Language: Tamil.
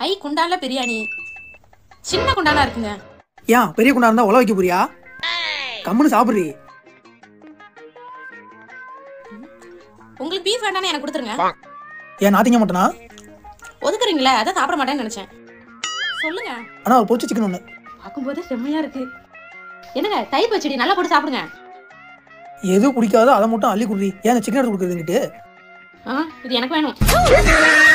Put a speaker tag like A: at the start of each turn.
A: ஐ குண்டான்ல பிரியாணி சின்ன குண்டானா இருக்குங்க.
B: ஏன் பெரிய குண்டா இருந்தா உல வைக்க போறியா? கம்முன்னு சாப்பிடுறீ.
A: உங்களுக்கு பீஃப் வேண்டானே எனக்கு கொடுத்துருங்க.
B: ஏன் நான் திங்க மாட்டேனா?
A: ஒதுக்குறீங்களா? அதை சாப்பிட மாட்டேன்னு நினைச்சேன். சொல்லுங்க.
B: ஆனா ஒரு பொரிச்ச சிக்கன் ஒண்ணு.
A: பார்க்கும்போது செம்மையா இருக்கு. என்னங்க தயிர் பச்சடி நல்லா போட்டு சாப்பிடுங்க.
B: எது பிடிக்காதோ அதை மட்டும் அள்ளி குடுறீ. ஏன் சிக்கன் எடுத்து கொடுக்குறதுங்கிட்டு?
A: இது எனக்கு வேணும்.